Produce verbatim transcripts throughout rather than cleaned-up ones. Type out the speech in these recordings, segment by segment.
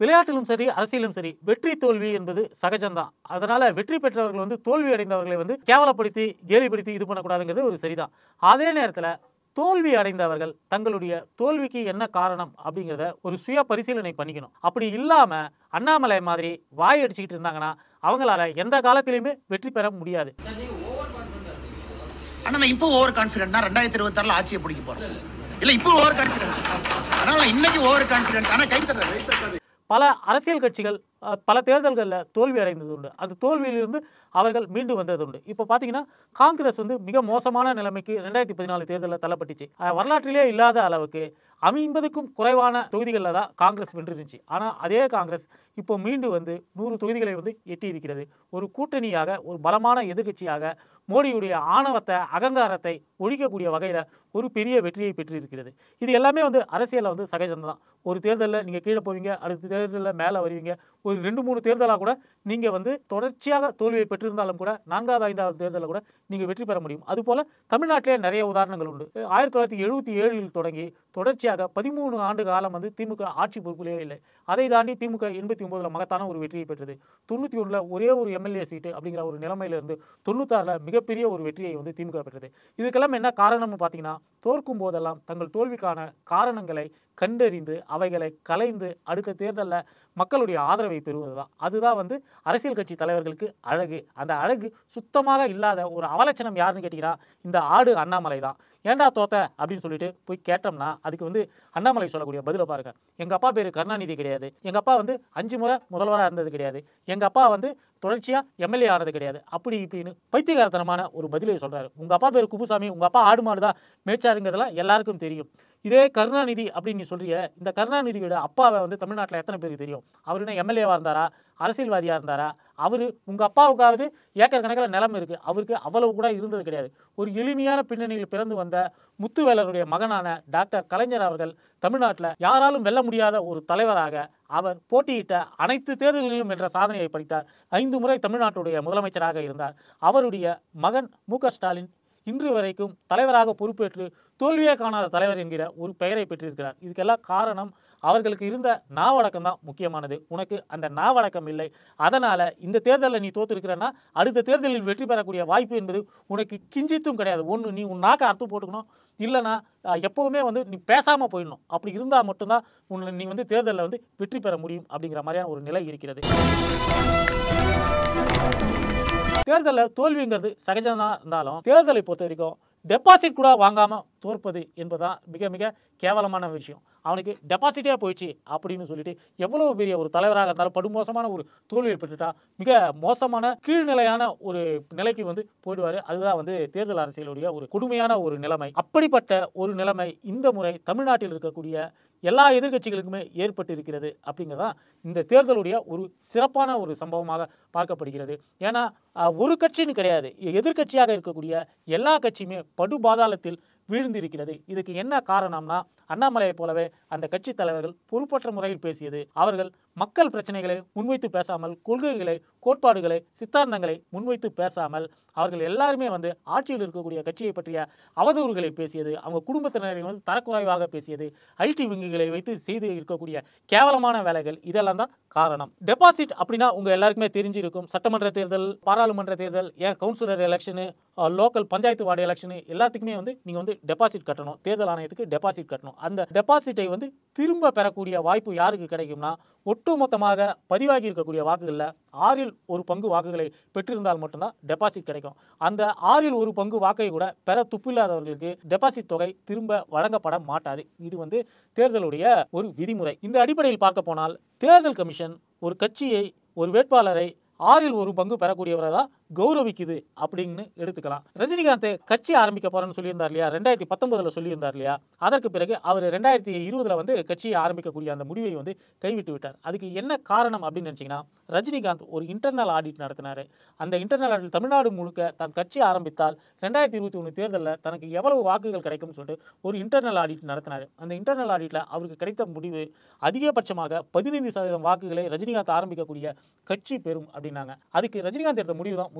விளையாட்டிலும் சரி அரசியலும் சரி வெற்றி தோல்வி என்பது சகஜம்தான். அதனால வெற்றி பெற்றவர்கள் வந்து தோல்வி அடைந்தவர்களை வந்து கேவலப்படுத்தி கேலிப்படுத்தி இது பண்ணக்கூடாதுங்கிறது ஒரு சரிதான். அதே நேரத்தில் தோல்வி அடைந்தவர்கள் தங்களுடைய தோல்விக்கு என்ன காரணம் அப்படிங்கிறத ஒரு சுய பரிசீலனை பண்ணிக்கணும். அப்படி இல்லாம அண்ணாமலை மாதிரி வாய் அடிச்சுக்கிட்டு இருந்தாங்கன்னா அவங்களால எந்த காலத்திலையுமே வெற்றி பெற முடியாது. ஆனா நான் இப்போ ஓவர் கான்ஃபிடென்ட்னா ரெண்டாயிரத்தி இருபத்தி ஆறுல ஆட்சியை பிடிக்க போறேன். இல்ல இப்போ ஓவர் கான்ஃபிடென்ட். அதனால இன்னைக்கு ஓவர் கான்ஃபிடென்ட். ஆனா கை தர்றேன். பல அரசியல் கட்சிகள் பல தேர்தல்களில் தோல்வி அடைந்தது உண்டு. அந்த தோல்வியிலிருந்து அவர்கள் மீண்டு வந்தது உண்டு. இப்போ பார்த்தீங்கன்னா காங்கிரஸ் வந்து மிக மோசமான நிலைமைக்கு ரெண்டாயிரத்தி பதினாலு தேர்தலில் தள்ளப்பட்டுச்சு. வரலாற்றிலே இல்லாத அளவுக்கு ஐம்பதுக்கும் குறைவான தொகுதிகளில் தான் காங்கிரஸ் வென்றிருந்துச்சு. ஆனால் அதே காங்கிரஸ் இப்போ மீண்டு வந்து நூறு தொகுதிகளை வந்து எட்டி இருக்கிறது. ஒரு கூட்டணியாக ஒரு பலமான எதிர்கட்சியாக மோடியுடைய ஆணவத்தை அகங்காரத்தை ஒழிக்கக்கூடிய வகையில் ஒரு பெரிய வெற்றியை பெற்றிருக்கிறது. இது எல்லாமே வந்து அரசியலில் வந்து சகஜம்தான். ஒரு தேர்தலில் நீங்கள் கீழே போவீங்க, அடுத்த தேர்தலில் மேலே வருவீங்க. ஒரு ரெண்டு மூணு தேர்தலாக கூட நீங்கள் வந்து தொடர்ச்சியாக தோல்வியை பெற்றிருந்தாலும் கூட நான்காவது ஐந்தாவது தேர்தலில் கூட நீங்கள் வெற்றி பெற முடியும். அதுபோல் தமிழ்நாட்டிலே நிறைய உதாரணங்கள் உண்டு. ஆயிரத்தி தொள்ளாயிரத்தி எழுபத்தி ஏழில் தொடங்கி தொடர்ச்சியாக பதிமூணு ஆண்டு காலம் வந்து திமுக ஆட்சி பொறுப்பிலே இல்லை. அதை தாண்டி திமுக எண்பத்தி ஒன்பதுல மகத்தான ஒரு வெற்றியை பெற்றது. தொண்ணூற்றி ஒன்றில் ஒரே ஒரு எம்எல்ஏ சீட்டு அப்படிங்கிற ஒரு நிலைமையிலிருந்து தொண்ணூத்தாறில் மிகப்பெரிய ஒரு வெற்றியை வந்து திமுக பெற்றது. இதுக்கெல்லாம் என்ன காரணம்னு பார்த்தீங்கன்னா தோற்கும் போதெல்லாம் தங்கள் தோல்விக்கான காரணங்களை கண்டறிந்து அவைகளை கலைந்து அடுத்த தேர்தலில் மக்களுடைய ஆதரவை பெறுவது தான். அதுதான் வந்து அரசியல் கட்சி தலைவர்களுக்கு அழகு. அந்த அழகு சுத்தமாக இல்லாத ஒரு அவலட்சணம் யாருன்னு கேட்டிங்கன்னா இந்த ஆடு அண்ணாமலை தான். ஏண்டா தோத்த அப்படின்னு சொல்லிட்டு போய் கேட்டோம்னா அதுக்கு வந்து அண்ணாமலை சொல்லக்கூடிய பதிலை பாருங்க. எங்கள் அப்பா பேர் கருணாநிதி கிடையாது, எங்கள் அப்பா வந்து அஞ்சு முறை முதல்வராக இருந்தது கிடையாது, எங்கள் அப்பா வந்து தொடர்ச்சியாக எம்எல்ஏ ஆனது கிடையாது, அப்படி இப்படின்னு பைத்தியகாரத்தனமான ஒரு பதிலை சொல்கிறாரு. உங்கள் அப்பா பேர் குப்புசாமி, உங்கள் அப்பா ஆடு மாடு தான் மேய்ச்சாருங்கிறதெல்லாம் எல்லாருக்கும் தெரியும். இதே கருணாநிதி அப்படின்னு நீ சொல்றிய, இந்த கருணாநிதியோட அப்பாவை வந்து தமிழ்நாட்டில் எத்தனை பேருக்கு தெரியும்? அவர் என்ன எம்எல்ஏவாக இருந்தாரா, அரசியல்வாதியாக இருந்தாரா? அவர் உங்கள் அப்பாவுக்காவது ஏக்கர் கணக்கில் நிலம் இருக்குது, அவருக்கு அவ்வளவு கூட இருந்தது கிடையாது. ஒரு எளிமையான பின்னணியில் பிறந்து வந்த முத்துவேலருடைய மகனான டாக்டர் கலைஞர் அவர்கள் தமிழ்நாட்டில் யாராலும் வெல்ல முடியாத ஒரு தலைவராக அவர் போட்டியிட்ட அனைத்து தேர்தல்களிலும் என்ற சாதனையை படித்தார். ஐந்து முறை தமிழ்நாட்டுடைய முதலமைச்சராக இருந்தார். அவருடைய மகன் மு க ஸ்டாலின் இன்று வரைக்கும் தலைவராக பொறுப்பேற்று தோல்வியே காணாத தலைவர் என்கிற ஒரு பெயரை பெற்றிருக்கிறார். இதுக்கெல்லாம் காரணம் அவர்களுக்கு இருந்த நாவடக்கம் தான் முக்கியமானது. உனக்கு அந்த நாவடக்கம் இல்லை. அதனால் இந்த தேர்தலில் நீ தோற்றுருக்கிறன்னா அடுத்த தேர்தலில் வெற்றி பெறக்கூடிய வாய்ப்பு என்பது உனக்கு கிஞ்சித்தும் கிடையாது. ஒன்று நீ உன் நாக்கை அறுத்து போட்டுக்கணும், இல்லைனா எப்போவுமே வந்து நீ பேசாமல் போயிடணும். அப்படி இருந்தால் மட்டும்தான் உன்னை நீ வந்து தேர்தலில் வந்து வெற்றி பெற முடியும் அப்படிங்கிற மாதிரியான ஒரு நிலை இருக்கிறது. தேர்தலில் தோல்விங்கிறது சகஜமாக இருந்தாலும் தேர்தலை பொறுத்த வரைக்கும் டெபாசிட் கூட வாங்காமல் தோற்பது என்பதுதான் மிக மிக கேவலமான விஷயம். அவனுக்கு டெபாசிட்டே போயிடுச்சு அப்படின்னு சொல்லிட்டு எவ்வளோ பெரிய ஒரு தலைவராக இருந்தாலும் படுமோசமான ஒரு தோல்வியை பெற்றுட்டா மிக மோசமான கீழ்நிலையான ஒரு நிலைக்கு வந்து போயிடுவார். அதுதான் வந்து தேர்தல் அரசியலுடைய ஒரு கொடுமையான ஒரு நிலைமை. அப்படிப்பட்ட ஒரு நிலைமை இந்த முறை தமிழ்நாட்டில் இருக்கக்கூடிய எல்லா எதிர்கட்சிகளுக்குமே ஏற்பட்டு இருக்கிறது அப்படிங்கிறதான் இந்த தேர்தலுடைய ஒரு சிறப்பான ஒரு சம்பவமாக பார்க்கப்படுகிறது. ஏன்னா ஒரு கட்சின்னு கிடையாது, எதிர்கட்சியாக இருக்கக்கூடிய எல்லா கட்சியுமே படுபாதாளத்தில் வீழ்ந்திருக்கிறது. இதுக்கு என்ன காரணம்னா அண்ணாமலையை போலவே அந்த கட்சி தலைவர்கள் பொறுப்பற்ற முறையில் பேசியது. அவர்கள் மக்கள் பிரச்சனைகளை முன்வைத்து பேசாமல், கொள்கைகளை, கோட்பாடுகளை, சித்தாந்தங்களை முன்வைத்து பேசாமல் அவர்கள் எல்லாருமே வந்து ஆட்சியில் இருக்கக்கூடிய கட்சியை பற்றிய அவதூறுகளை பேசியது, அவங்க குடும்பத்தினரை வந்து தரக்குறைவாக பேசியது, ஐடி வங்கிகளை வைத்து செய்து இருக்கக்கூடிய கேவலமான வேலைகள், இதெல்லாம் தான் காரணம். டெபாசிட் அப்படின்னா உங்க எல்லாருக்குமே தெரிஞ்சிருக்கும். சட்டமன்ற தேர்தல், பாராளுமன்ற தேர்தல், ஏன் councillor election, local panchayat ward election எல்லாத்துக்குமே வந்து நீங்க வந்து டெபாசிட் கட்டணும். தேர்தல் ஆணையத்துக்கு டெபாசிட் கட்டணும். அந்த டெபாசிட்டை வந்து திரும்ப பெறக்கூடிய வாய்ப்பு யாருக்கு கிடைக்கும்னா ஒட்டுமொத்தமாக பதிவாகி இருக்கக்கூடிய வாக்குகளில் ஆறில் ஒரு பங்கு வாக்குகளை பெற்றிருந்தால் மட்டும்தான் டெபாசிட் கிடைக்கும். அந்த ஆறில் ஒரு பங்கு வாக்கை கூட பெற துப்பில்லாதவர்களுக்கு டெபாசிட் தொகை திரும்ப வழங்கப்பட மாட்டாது. இது வந்து தேர்தலுடைய ஒரு விதிமுறை. இந்த அடிப்படையில் பார்க்க போனால் தேர்தல் கமிஷன் ஒரு கட்சியை, ஒரு வேட்பாளரை ஆறில் ஒரு பங்கு பெறக்கூடியவரை தான் கௌரவிக்குது அப்படின்னு எடுத்துக்கலாம். ரஜினிகாந்த் கட்சி ஆரம்பிக்க போறேன்னு சொல்லியிருந்தார் இல்லையா, ரெண்டாயிரத்தி பத்தொன்பதுல சொல்லியிருந்தார் இல்லையா. அதற்கு பிறகு அவர் ரெண்டாயிரத்தி இருபதுல வந்து கட்சியை ஆரம்பிக்கக்கூடிய அந்த முடிவை வந்து கைவிட்டு விட்டார். அதுக்கு என்ன காரணம் அப்படின்னு நினைச்சீங்கன்னா, ரஜினிகாந்த் ஒரு இன்டர்னல் ஆடிட் நடத்தினாரு. அந்த இன்டர்னல் ஆடிட் தமிழ்நாடு முழுக்க தன் கட்சி ஆரம்பித்தால் ரெண்டாயிரத்தி இருபத்தி ஒன்று தேர்தலில் தனக்கு எவ்வளவு வாக்குகள் கிடைக்கும்னு சொல்லிட்டு ஒரு இன்டர்னல் ஆடிட் நடத்தினார். அந்த இன்டர்னல் ஆடிட்ல அவருக்கு கிடைத்த முடிவு அதிகபட்சமாக பதினைந்து சதவீதம் வாக்குகளை ரஜினிகாந்த் ஆரம்பிக்கக்கூடிய கட்சி பெறும் அப்படின்னாங்க. அதுக்கு ரஜினிகாந்த் எடுத்த முடிவு தான்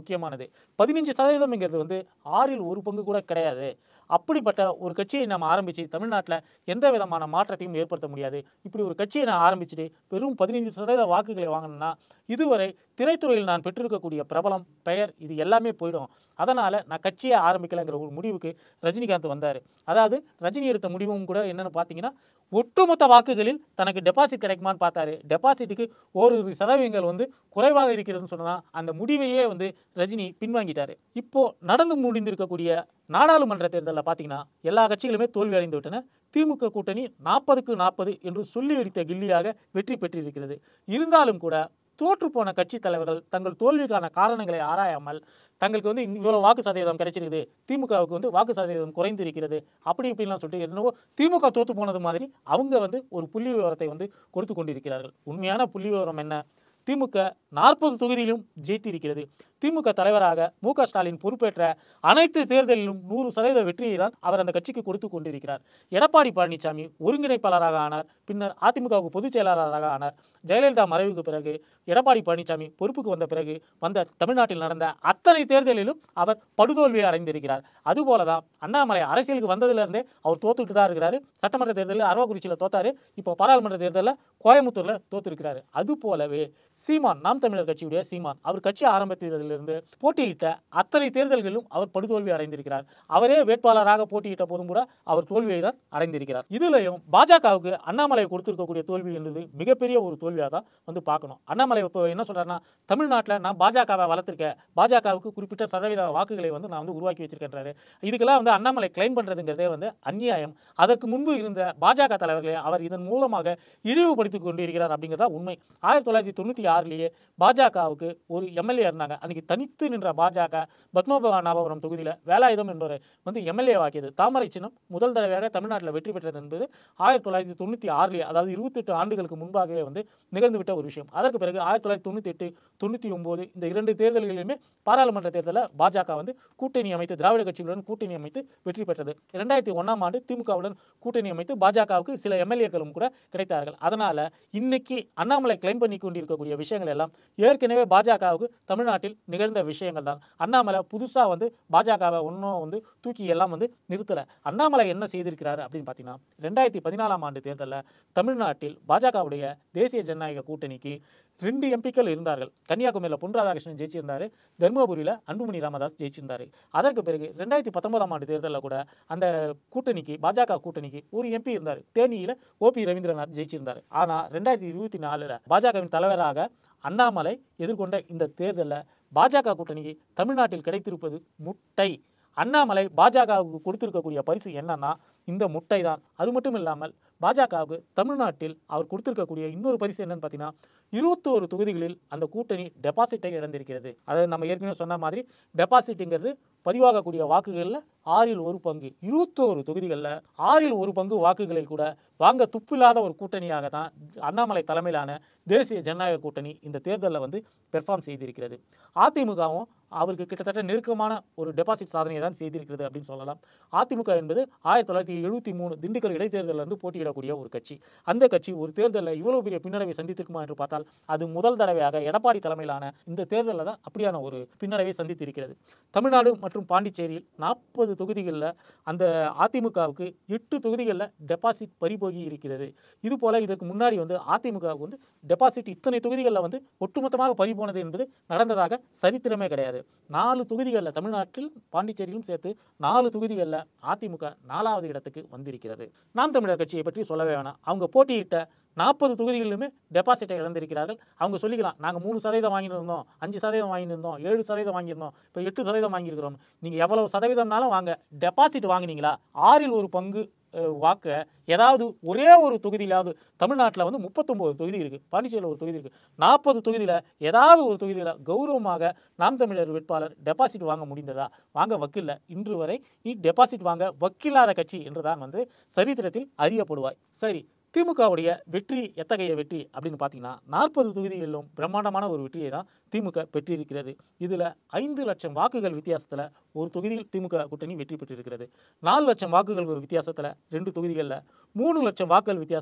முக்கியமானது. பதினைந்து சதவீதம்ங்கிறது வந்து ஆறில் ஒரு பங்கு கூட கிடையாது. அப்படிப்பட்ட ஒரு கட்சியை நம்ம ஆரம்பித்து தமிழ்நாட்டில் எந்த விதமான மாற்றத்தையும் ஏற்படுத்த முடியாது. இப்படி ஒரு கட்சியை நான் ஆரம்பிச்சுட்டு வெறும் பதினைந்து சதவீத வாக்குகளை வாங்கணும்னா இதுவரை திரைத்துறையில் நான் பெற்றிருக்கக்கூடிய பிரபலம், பெயர் இது எல்லாமே போயிடும். அதனால் நான் கட்சியை ஆரம்பிக்கலைங்கிற ஒரு முடிவுக்கு ரஜினிகாந்த் வந்தார். அதாவது ரஜினி எடுத்த முடிவும் கூட என்னென்னு பார்த்தீங்கன்னா, ஒட்டுமொத்த வாக்குகளில் தனக்கு டெபாசிட் கிடைக்குமான்னு பார்த்தாரு. டெபாசிட்டுக்கு ஒரு சதவீதங்கள் வந்து குறைவாக இருக்கிறதுன்னு சொன்னால் அந்த முடிவையே வந்து ரஜினி பின்வாங்கிட்டார். இப்போது நடந்து முடிந்திருக்கக்கூடிய நாடாளுமன்ற தேர்தலில் பார்த்தீங்கன்னா எல்லா கட்சிகளுமே தோல்வி அடைந்து விட்டன. திமுக கூட்டணி நாற்பதுக்கு நாற்பது என்று சொல்லி அடித்த கில்லியாக வெற்றி பெற்றிருக்கிறது. இருந்தாலும் கூட தோற்றுப்போன கட்சி தலைவர்கள் தங்கள் தோல்விக்கான காரணங்களை ஆராயாமல் தங்களுக்கு வந்து இவ்வளோ வாக்கு சதவீதம் கிடைச்சிருக்குது, திமுகவுக்கு வந்து வாக்கு சதவீதம் குறைந்து இருக்கிறது, அப்படி இப்படின்லாம் சொல்லிட்டு என்னவோ திமுக தோற்று போனது மாதிரி அவங்க வந்து ஒரு புள்ளி விவரத்தை வந்து கொடுத்து கொண்டிருக்கிறார்கள். உண்மையான புள்ளி விவரம் என்ன? திமுக நாற்பது தொகுதியிலும் ஜெயித்திருக்கிறது. திமுக தலைவராக மு க ஸ்டாலின் பொறுப்பேற்ற அனைத்து தேர்தலிலும் நூறு சதவீத வெற்றியை தான் அவர் அந்த கட்சிக்கு கொடுத்து கொண்டிருக்கிறார். எடப்பாடி பழனிசாமி ஒருங்கிணைப்பாளராக ஆனார். பின்னர் அதிமுகவுக்கு பொதுச் செயலாளராக ஆனார். ஜெயலலிதா மறைவுக்கு பிறகு எடப்பாடி பழனிசாமி பொறுப்புக்கு வந்த பிறகு வந்த தமிழ்நாட்டில் நடந்த அத்தனை தேர்தலிலும் அவர் படுதோல்வியை அடைந்திருக்கிறார். அதுபோல தான் அண்ணாமலை அரசியலுக்கு வந்ததிலிருந்தே அவர் தோத்துட்டு தான் இருக்கிறாரு. சட்டமன்ற தேர்தலில் அரவக்குறிச்சியில் தோத்தாரு. இப்போ பாராளுமன்ற தேர்தலில் கோயம்புத்தூரில் தோத்துருக்கிறாரு. அது போலவே சீமான், நாம் தமிழர் கட்சியுடைய சீமான், அவர் கட்சி ஆரம்பித்ததிலிருந்து போட்டியிட்ட அத்தனை தேர்தல்களிலும் அவர் படுதோல்வி அடைந்திருக்கிறார். அவரே வேட்பாளராக போட்டியிட்ட போதும் கூட அவர் தோல்வியை தான் அடைந்திருக்கிறார். இதுலையும் பாஜகவுக்கு அண்ணாமலை கொடுத்திருக்கக்கூடிய தோல்வி என்பது மிகப்பெரிய ஒரு தோல்வியாக தான் வந்து பார்க்கணும். அண்ணாமலை இப்போ என்ன சொல்றாருன்னா, தமிழ்நாட்டில் நான் பாஜகவை வளர்த்திருக்கேன், பாஜகவுக்கு குறிப்பிட்ட சதவீத வாக்குகளை வந்து நான் வந்து உருவாக்கி வச்சிருக்கேன்றாரு. இதுக்கெல்லாம் வந்து அண்ணாமலை கிளைம் பண்றதுங்கிறதே வந்து அநியாயம். அதற்கு முன்பு இருந்த பாஜக தலைவர்களை அவர் இதன் மூலமாக இழிவுபடுத்திக் கொண்டிருக்கிறார் அப்படிங்கிறதா உண்மை. ஆயிரத்தி தொள்ளாயிரத்தி தொண்ணூத்தி ஆறுலேயே பாஜகவுக்கு ஒரு எம்எல்ஏ இருந்தாங்க. அன்னைக்கு தனித்து நின்ற பாஜக பத்மநாபபுரம் தொகுதியில் வேலாயுதம் என்பவரை வந்து எம்எல்ஏ ஆக்கியது. தாமரை சின்னம் முதல் தடவையாக தமிழ்நாட்டில் வெற்றி பெற்றது என்பது ஆயிரத்தி தொள்ளாயிரத்தி தொண்ணூற்றி ஆறுலேயே, அதாவது இருபத்தி எட்டு ஆண்டுகளுக்கு முன்பாகவே வந்து நிகழ்ந்துவிட்ட ஒரு விஷயம். அதற்கு பிறகு ஆயிரத்தி தொள்ளாயிரத்தி தொண்ணூற்றி எட்டு தொண்ணூற்றி ஒன்பது இந்த இரண்டு தேர்தல்களிலுமே பாராளுமன்ற தேர்தலில் பாஜக வந்து கூட்டணி அமைத்து திராவிட கட்சிகளுடன் கூட்டணி அமைத்து வெற்றி பெற்றது. இரண்டாயிரத்தி ஒன்றாம் ஆண்டு திமுகவுடன் கூட்டணி அமைத்து பாஜகவுக்கு சில எம்எல்ஏக்களும் கூட கிடைத்தார்கள். அதனால இன்னைக்கு அண்ணாமலை கிளைம் பண்ணி கொண்டிருக்கக்கூடிய விஷயங்கள் எல்லாம் ஏற்கனவே பாஜகவுக்கு தமிழ்நாட்டில் நிகழ்ந்த விஷயங்கள் தான். அண்ணாமலை புதுசா வந்து பாஜகவை ஒன்றும் வந்து தூக்கி எல்லாம் வந்து நிறுத்தலை. அண்ணாமலை என்ன செய்திருக்கிறாரு அப்படின்னு பார்த்தீங்கன்னா, ரெண்டாயிரத்தி பதினாலாம் ஆண்டு தேர்தலில் தமிழ்நாட்டில் பாஜகவுடைய தேசிய ஜனநாயக கூட்டணிக்கு ரெண்டு எம்பிக்கள் இருந்தார்கள். கன்னியாகுமரியில் பொன் ராதாகிருஷ்ணன் ஜெயிச்சிருந்தாரு, தருமபுரியில் அன்புமணி ராமதாஸ் ஜெயிச்சிருந்தாரு. அதற்கு பிறகு ரெண்டாயிரத்தி பத்தொன்பதாம் ஆண்டு தேர்தலில் கூட அந்த கூட்டணிக்கு பாஜக கூட்டணிக்கு ஒரு எம்பி இருந்தார். தேனியில் ஓ பி ரவீந்திரநாத் ஜெயிச்சிருந்தார். ஆனால் ரெண்டாயிரத்தி இருபத்தி நாலுல பாஜகவின் தலைவராக அண்ணாமலை எதிர்கொண்ட இந்த தேர்தலில் பாஜக கூட்டணிக்கு தமிழ்நாட்டில் கிடைத்திருப்பது முட்டை. அண்ணாமலை பாஜகவுக்கு கொடுத்திருக்கக்கூடிய பரிசு என்னன்னா இந்த முட்டை தான். அது மட்டும் இல்லாமல் பாஜகவுக்கு தமிழ்நாட்டில் அவர் கொடுத்திருக்கக்கூடிய இன்னொரு பரிசு என்னன்னு பார்த்தீங்கன்னா, இருபத்தோரு தொகுதிகளில் அந்த கூட்டணி டெபாசிட்டை இழந்திருக்கிறது. அதாவது நம்ம ஏற்கனவே சொன்ன மாதிரி டெபாசிட்டுங்கிறது பதிவாகக்கூடிய வாக்குகளில் ஆறில் ஒரு பங்கு. இருபத்தோரு தொகுதிகளில் ஆறில் ஒரு பங்கு வாக்குகளை கூட வாங்க துப்பில்லாத ஒரு கூட்டணியாக தான் அண்ணாமலை தலைமையிலான தேசிய ஜனநாயக கூட்டணி இந்த தேர்தலில் வந்து பெர்ஃபார்ம் செய்திருக்கிறது. அதிமுகவும் அவருக்கு கிட்டத்தட்ட நெருக்கமான ஒரு டெபாசிட் சாதனையை தான் செய்திருக்கிறது அப்படின்னு சொல்லலாம். அதிமுக என்பது ஆயிரத்தி தொள்ளாயிரத்தி எழுபத்தி மூணு திண்டுக்கல் இடைத்தேர்தலில் இருந்து போட்டியிடக்கூடிய ஒரு கட்சி. அந்த கட்சி ஒரு தேர்தலில் இவ்வளவு பெரிய பின்னடைவை சந்தித்திருக்குமா என்று பார்த்தால் அது முதல் தடவையாக எடப்பாடி தலைமையிலான இந்த தேர்தலில் தான் அப்படியான ஒரு பின்னடைவை சந்தித்திருக்கிறது. தமிழ்நாடு மற்றும் பாண்டிச்சேரியில் நாற்பது தொகுதிகளில் அந்த அதிமுகவுக்கு எட்டு தொகுதிகளில் டெபாசிட் பறிபோகி இருக்கிறது. இது போல இதற்கு முன்னாடி வந்து அதிமுகவுக்கு வந்து டெபாசிட் இத்தனை தொகுதிகளில் வந்து ஒட்டுமொத்தமாக பறிபோனது என்பது நடந்ததாக சரித்திரமே கிடையாது. நாலு தொகுதிகளில் தமிழ்நாட்டில் பாண்டிச்சேரியிலும் சேர்த்து நாலு தொகுதிகளில் அதிமுக நாலாவது இடத்துக்கு வந்திருக்கிறது. நாம் தமிழர் கட்சியை பற்றி சொல்லவே வேணாம். அவங்க போட்டியிட்ட நாற்பது தொகுதிகளிலுமே டெபாசிட்டை இழந்திருக்கிறார்கள். அவங்க சொல்லிக்கலாம், நாங்கள் மூணு சதவீதம் வாங்கியிருந்தோம், அஞ்சு சதவீதம் வாங்கியிருந்தோம், ஏழு சதவீதம் வாங்கியிருந்தோம், இப்போ எட்டு சதவீதம் வாங்கியிருக்கிறோம். நீங்கள் எவ்வளவு சதவீதம்னாலும் வாங்க, டெபாசிட் வாங்கினீங்களா? ஆறில் ஒரு பங்கு வாக்க ஏதாவது ஒரே ஒரு தொகுதியிலாவது தமிழ்நாட்டில் வந்து முப்பத்தொம்போது தொகுதி இருக்குது, பாண்டிச்சேரியில் ஒரு தொகுதி இருக்குது. நாற்பது தொகுதியில் ஏதாவது ஒரு தொகுதியில் கௌரவமாக நாம் தமிழர் வேட்பாளர் டெபாசிட் வாங்க முடிந்ததா? வாங்க வக்கில்லை. இன்று வரை நீ டெபாசிட் வாங்க வக்கில்லாத கட்சி என்றுதான் வந்து சரித்திரத்தில் அறியப்படுவாய். சரி, திமுகவுடைய வெற்றி எத்தகைய வெற்றி அப்படின்னு பார்த்தீங்கன்னா, நாற்பது தொகுதிகளிலும் பிரம்மாண்டமான ஒரு வெற்றியை தான் திமுக பெற்றிருக்கிறது. இதில் ஐந்து லட்சம் வாக்குகள் வித்தியாசத்தில் ஒரு தொகுதியில் திமுக கூட்டணி வெற்றி பெற்றிருக்கிறது. நாலு லட்சம் வாக்குகள் வித்தியாசத்தில் ரெண்டு தொகுதிகளில், மூணு லட்சம் வாக்குகள் வித்தியாசத்தில்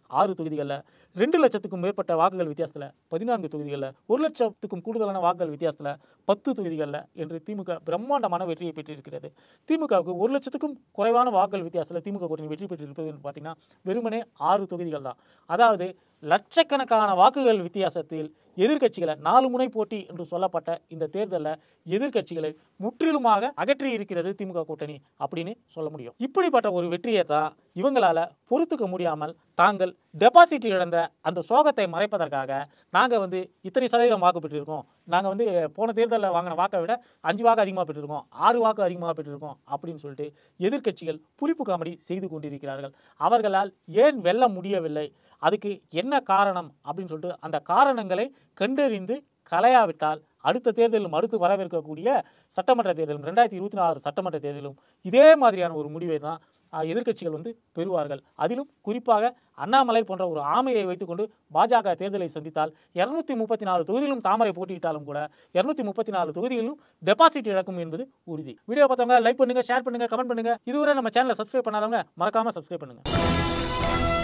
ஆறு தொகுதிகளில், ரெண்டு லட்சத்துக்கும் மேற்பட்ட வாக்குகள் வித்தியாசத்தில் பதினான்கு தொகுதிகளில், ஒரு லட்சத்துக்கும் கூடுதலான வாக்குகள் வித்தியாசத்தில் பத்து தொகுதிகளில் என்று திமுக பிரம்மாண்டமான வெற்றியை பெற்றிருக்கிறது. திமுகவுக்கு ஒரு லட்சத்துக்கும் குறைவான வாக்குகள் வித்தியாசத்தில் திமுக கூட்டணி வெற்றி பெற்றிருப்பது பார்த்தீங்கன்னா வெறுமனே ஆறு தொகுதிகள் தான். அதாவது லட்சக்கணக்கான வாக்குகள் வித்தியாசத்தில் எதிர்க்கட்சிகளை நாலு முனை போட்டி என்று சொல்லப்பட்ட இந்த தேர்தலில் எதிர்க்கட்சிகளை முற்றிலுமாக அகற்றி இருக்கிறது திமுக கூட்டணி அப்படின்னு சொல்ல முடியும். இப்படிப்பட்ட ஒரு வெற்றியை தான் இவங்களால பொறுத்துக்க முடியாமல் தாங்கள் டெபாசிட் இழந்த அந்த சோகத்தை மறைப்பதற்காக நாங்கள் வந்து இத்தனை சதவீதம் வாக்கு பெற்றிருக்கோம், நாங்கள் வந்து போன தேர்தலில் வாங்கின வாக்கை விட அஞ்சு வாக்கு அதிகமாக பெற்றிருக்கோம், ஆறு வாக்கு அதிகமாக பெற்றிருக்கோம் அப்படின்னு சொல்லிட்டு எதிர்க்கட்சிகள் புளிப்பு காமெடி செய்து கொண்டிருக்கிறார்கள். அவர்களால் ஏன் வெல்ல முடியவில்லை, அதுக்கு என்ன காரணம் அப்படின்னு சொல்லிட்டு அந்த காரணங்களை கண்டறிந்து களையாவிட்டால் அடுத்த தேர்தலும் அடுத்து வரவிருக்கக்கூடிய சட்டமன்ற தேர்தலும் ரெண்டாயிரத்தி இருபத்தி நாலு சட்டமன்ற தேர்தலும் இதே மாதிரியான ஒரு முடிவை தான் எதிர்க்கட்சிகள் வந்து பெறுவார்கள். அதிலும் குறிப்பாக அண்ணாமலை போன்ற ஒரு ஆமையை வைத்துக்கொண்டு பாஜக தேர்தலை சந்தித்தால் இருநூத்தி முப்பத்தி நாலு தொகுதியிலும் தாமரை போட்டியிட்டாலும் கூட இருநூத்தி முப்பத்தி நாலு தொகுதிகளிலும் டெபாசிட் இழக்கும் என்பது உறுதி. வீடியோ பார்த்தவங்க லைக் பண்ணுங்க, ஷேர் பண்ணுங்க, கமெண்ட் பண்ணுங்க. இதுவரை நம்ம சேனலை சப்ஸ்கிரைப் பண்ணாதவங்க மறக்காம சப்ஸ்கிரைப் பண்ணுங்க.